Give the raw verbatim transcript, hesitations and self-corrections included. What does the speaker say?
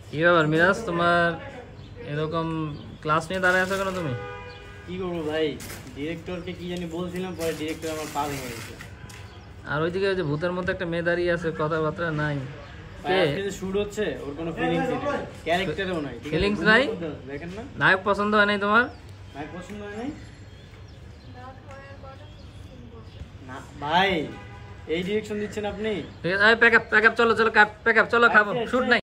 কি ব্যাপার মিরাজ, তোমার এরকম ক্লাস নিয়ে দাঁড়ায় আছো কেন তুমি? কি করবো ভাই, ডিরেক্টরকে কি জানি বলছিলাম, পরে ডিরেক্টর আমার পা ভেঙে গেছে। আর ওইদিকে ওই যে ভূতের মতো একটা মেয়ে দাঁড়িয়ে আছে, কথাবার্তা নাই। শুট হচ্ছে, ওর কোনো ফিলিংস নেই, ক্যারেক্টারও নাই। ফিলিংস নাই? দেখেন না, নায়ক পছন্দ হয় নাই তোমার? নায়ক পছন্দ হয় নাই না ভাই, এই ডিরেকশন দিচ্ছেন আপনি? ঠিক আছে, প্যাক আপ প্যাক আপ, চলো চলো প্যাক আপ, চলো খাবো, শুট নাই।